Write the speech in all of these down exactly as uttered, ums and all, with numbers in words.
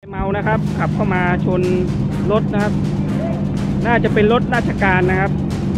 เมานะครับขับเข้ามาชนรถนะครับน่าจะเป็นรถราชการนะครับ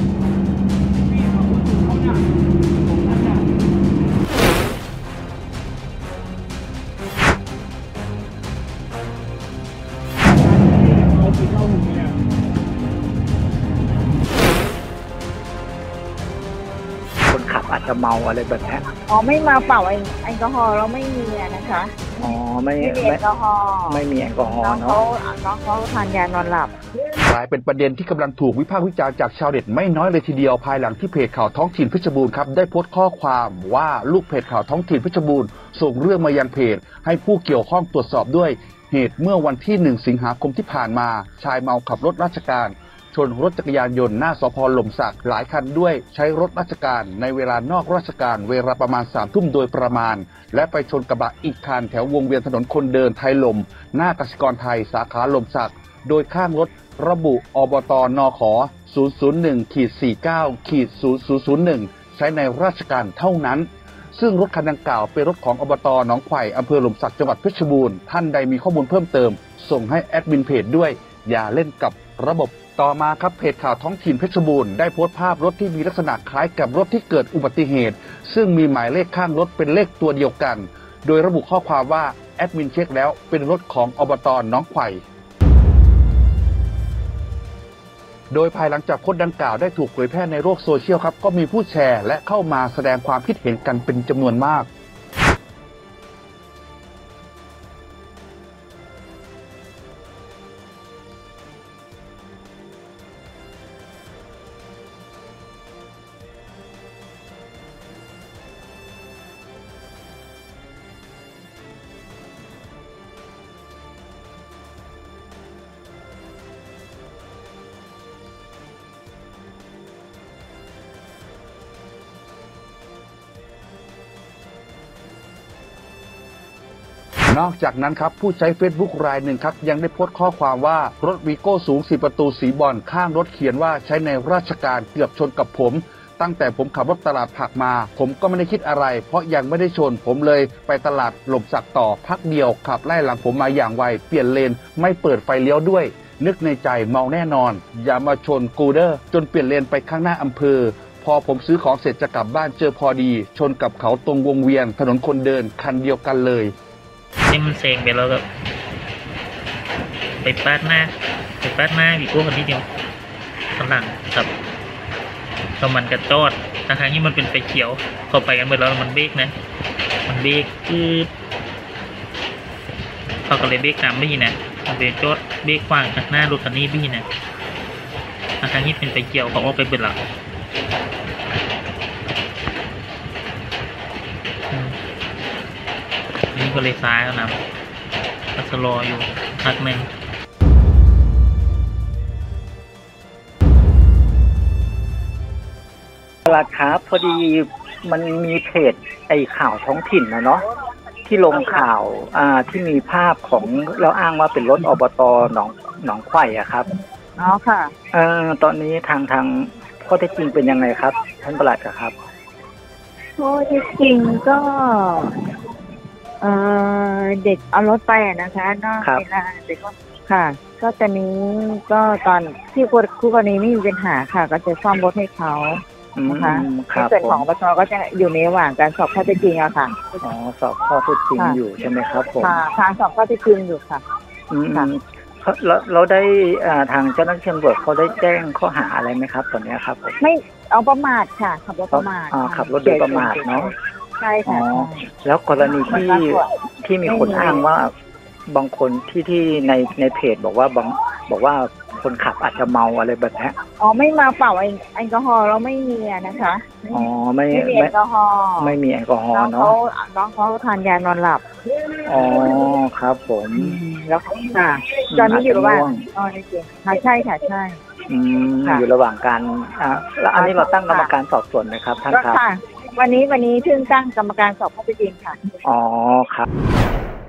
คนขับอาจจะเมาอะไรแบบนี้อ๋อไม่มาเป่าแอลกอฮอล์เราไม่มีนะคะอ๋อไม่ไม่มีแอลกอฮอล์ไม่มีแอลกอฮอล์เนาะน้องเขาทานยานอนหลับกลายเป็นประเด็นที่กำลังถูกวิพากษ์วิจารณ์จากชาวเน็ตไม่น้อยเลยทีเดียวภายหลังที่เพจข่าวท้องถิ่นเพชรบูรณ์ครับได้โพสต์ข้อความว่าลูกเพจข่าวท้องถิ่นเพชรบูรณ์ส่งเรื่องมายังเพจให้ผู้เกี่ยวข้องตรวจสอบด้วยเหตุเมื่อวันที่หนึ่งสิงหาคมที่ผ่านมาชายเมาขับรถราชการชนรถจักรยานยนต์หน้าสภ.หล่มสักหลายคันด้วยใช้รถราชการในเวลานอกราชการเวลาประมาณสามทุ่มโดยประมาณและไปชนกระบะอีกคันแถววงเวียนถนนคนเดินไทยลมหน้ากสิกรไทยสาขาหล่มสักโดยข้างรถระบุอบต.นข. ศูนย์ ศูนย์ หนึ่ง สี่ เก้า ศูนย์ ศูนย์ ศูนย์ หนึ่ง ใช้ในราชการเท่านั้นซึ่งรถคันดังกล่าวเป็นรถของอบต.หนองไผ่อำเภอหล่มสักจังหวัดเพชรบูรณ์ท่านใดมีข้อมูลเพิ่มเติมส่งให้แอดมินเพจด้วยอย่าเล่นกับระบบต่อมาครับเพจข่าวท้องถิ่นเพชรบูรณ์ได้โพสต์ภาพรถที่มีลักษณะคล้ายกับรถที่เกิดอุบัติเหตุซึ่งมีหมายเลขข้างรถเป็นเลขตัวเดียวกันโดยระบุข้อความว่าแอดมินเช็คแล้วเป็นรถของอบต.หนองไผ่โดยภายหลังจากโพสต์ดังกล่าวได้ถูกเผยแพร่ในโลกโซเชียลครับก็มีผู้แชร์และเข้ามาแสดงความคิดเห็นกันเป็นจำนวนมากนอกจากนั้นครับผู้ใช้ Facebook รายหนึ่งครับยังได้โพสต์ข้อความว่ารถวีโก้สูงสี่ประตูสีบอลข้างรถเขียนว่าใช้ในราชการเกือบชนกับผมตั้งแต่ผมขับรถตลาดผักมาผมก็ไม่ได้คิดอะไรเพราะยังไม่ได้ชนผมเลยไปตลาดหล่มสักต่อพักเดียวขับไล่หลังผมมาอย่างไวเปลี่ยนเลนไม่เปิดไฟเลี้ยวด้วยนึกในใจเมาแน่นอนอย่ามาชนกูเดอร์จนเปลี่ยนเลนไปข้างหน้าอำเภอพอผมซื้อของเสร็จจะกลับบ้านเจอพอดีชนกับเขาตรงวงเวียนถนนคนเดินคันเดียวกันเลยนี่มันเซ็งไปแล้วก็ไปปาดหน้าไปปาดหน้าวีโก้คนที่เดียวข้างหลังกับตอนมันกระโจดทางทางนี้มันเป็นไฟเขียวพอไปกันหมดแล้วมันเบรกนะมันเบรกคือเขาก็เลยเบรกตามบี้นะมันเป็นโจดเบรกขวางจากหน้ารถคันนี้บี้นะทางทางนี้เป็นไฟเขียวเขาออกไปเบิดแล้วนี่ก็เลยซ้ายแล้วนะก็สโลว์อยู่พักหนึ่งราคาพอดีมันมีเพจไอข่าวท้องถิ่นนะเนาะที่ลงข่าวอ่าที่มีภาพของเราอ้างว่าเป็นรถอบต.หนองหนองไผ่อะครับอ๋อค่ะเอ่อตอนนี้ทางทางข้อเท็จจริงเป็นยังไงครับท่านปลัดครับข้อเท็จจริงก็เอ่อเด็กเอารถไปนะคะนอกเวลาเด็กก็ค่ะก็ตอนนี้ก็ตอนที่คู่กรณีไม่มีปัญหาค่ะก็จะซ่อมรถให้เขานะคะในส่วนของอบต.ก็จะอยู่ในระหว่างการสอบข้อเท็จจริงอะค่ะอ๋อสอบข้อเท็จจริงอยู่ใช่ไหมครับผมค่ะทางสอบข้อเท็จจริงอยู่ค่ะอืมเราเราได้ทางเจ้าหน้าที่ตำรวจเขาได้แจ้งข้อหาอะไรไหมครับตอนนี้ครับผมไม่เอาประมาทค่ะขับรถประมาทอ๋อขับรถโดยประมาทเนาะใช่ค่ะแล้วกรณีที่ที่มีคนอ้างว่าบางคนที่ที่ในในเพจบอกว่าบางบอกว่าคนขับอาจจะเมาอะไรแบบนี้อ๋อไม่มาเป่าแอลกอฮอล์เราไม่มีนะคะอ๋อไม่มีแอลกอฮอล์ไม่มีแอลกอฮอล์เนาะน้องเขาทานยานอนหลับอ๋อครับผมแล้วค่ะตอนนี้อยู่ระหว่างอ๋อจริงค่ะใช่ค่ะใช่อืมอยู่ระหว่างการอ่าแล้วอันนี้เราตั้งกรรมการสอบสวนไหมครับท่านครับวันนี้วันนี้เพิ่งตั้งกรรมการสอบข้อเท็จจริงค่ะอ๋อครับ